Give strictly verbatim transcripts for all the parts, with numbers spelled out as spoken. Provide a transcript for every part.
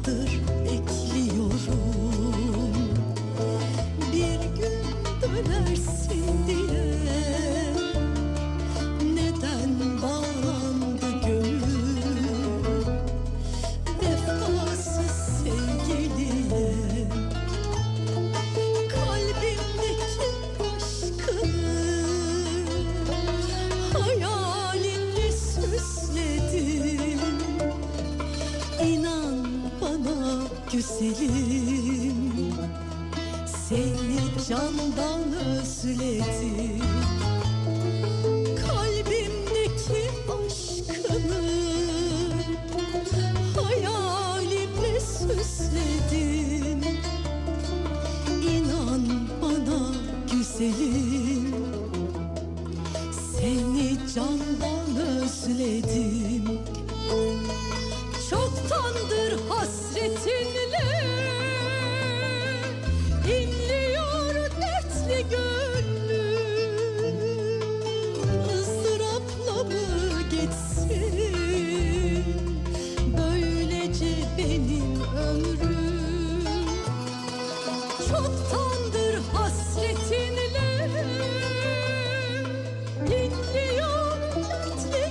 yıllardır bekliyorum, bir gün dönersin diye. Neden bağlandı gönül vefasız sevgiliye? Kalbimdeki aşkını hayalinle süsledim. İnan bana güzelim, seni candan özledim. Kalbimdeki aşkını hayalimle süsledim. İnan bana güzelim, seni candan özledim. Çoktandır hasretinle inliyor dertli gönlüm. Izdırapla mı geçsin böylece benim ömrüm? Çoktandır hasretinle inliyor dertli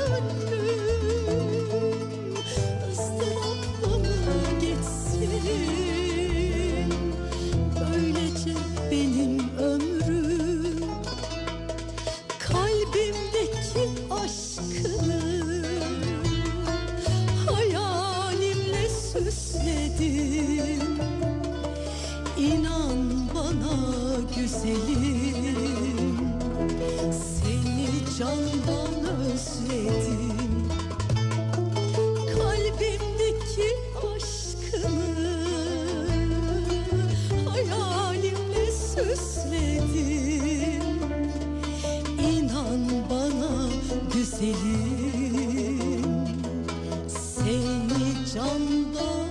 gönlüm. Izdırapla mı geçsin böylece benim ömrüm? Kalbimdeki aşkını hayalimle süsledim. İnan bana güzelim, seni candan özledim. Kalbimdeki aşkını hayalimle süsledim. İnan bana güzelim, seni candan